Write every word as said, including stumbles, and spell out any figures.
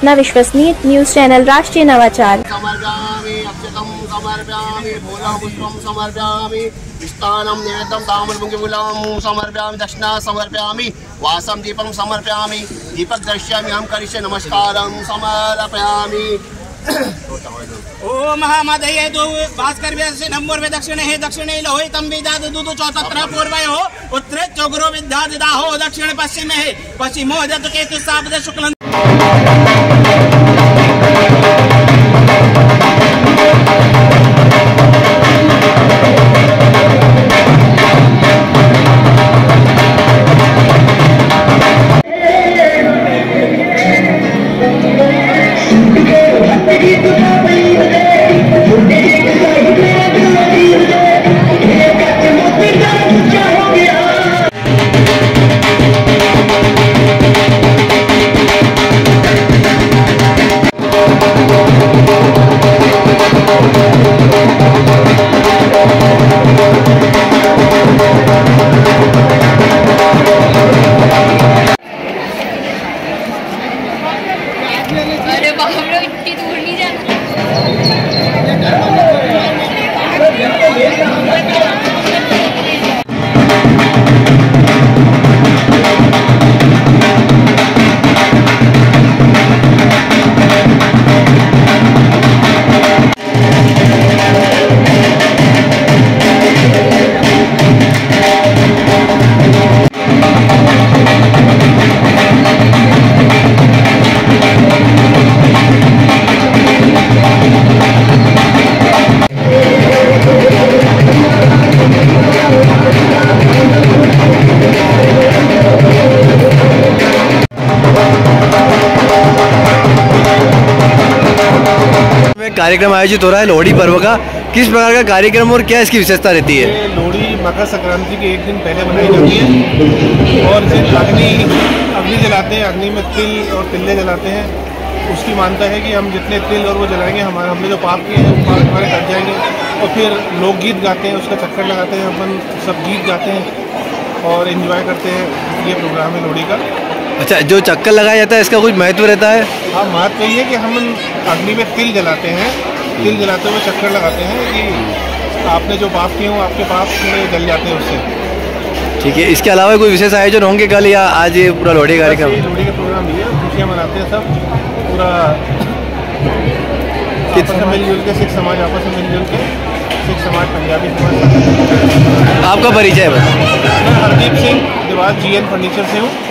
अपना विश्वसनीय news channel राष्ट्रीय नवाचार। समर्पयामि अक्षतं समर्पयामि फूलं पुष्पं समर्पयामि मिष्टान्नं नैवेद्यं ताम्रपुष्पफलं समर्पयामि दक्षिणा समर्पयामि वासं दीपं समर्पयामि दीपक दर्शयामि अहं करिष्ये नमस्कारं समर्पयामि। ओ महामदये दो भास्कर व्यासे नंबर दक्षिणे हे दक्षिणे लोहि तम विदाद दुदु चौतत्र पूर्वय हो उत्तरे चोगुरो विद्या दिदाहो दक्षिण पश्चिमे हे पश्चिमो जत केतु साबद शुक्ल। अरे बाप रे इतनी दूर नहीं जाना। कार्यक्रम आयोजित हो रहा है लोहड़ी पर्व का, किस प्रकार का कार्यक्रम और क्या इसकी विशेषता रहती है? लोहड़ी मकर संक्रांति के एक दिन पहले मनाई जाती है और अग्नि अग्नि जलाते हैं, अग्नि में तिल और तिल्ले जलाते हैं। उसकी मानता है कि हम जितने तिल और वो जलाएंगे हमारे हमने जो पाप किए हैं वो पाप हमारे कट जाएंगे। और फिर लोकगीत गाते हैं, उसका चक्कर लगाते हैं, अपन सब गीत गाते हैं और एंजॉय करते हैं। ये प्रोग्राम है लोहड़ी का। अच्छा, जो चक्कर लगाया जाता है इसका कुछ महत्व रहता है? हाँ, महत्व ये है कि हम अग्नि में तिल जलाते हैं, तिल जलाते हुए चक्कर लगाते हैं कि आपने जो पाप किए हो आपके पाप में जल जाते हैं उससे। ठीक है, इसके अलावा कोई विशेष आयोजन होंगे कल या आज ये पूरा लोहड़ी कार्यक्रम? लोहड़ी का प्रोग्राम ये खुशियाँ मनाते हैं सब, पूरा आपस में मिलजुल के, सिख समाज आपस में मिलजुल के, सिख समाज पंजाबी समाज। आपका परिचय है? मैं हरदीप सिंह दिवाल जी एन फर्नीचर से हूँ।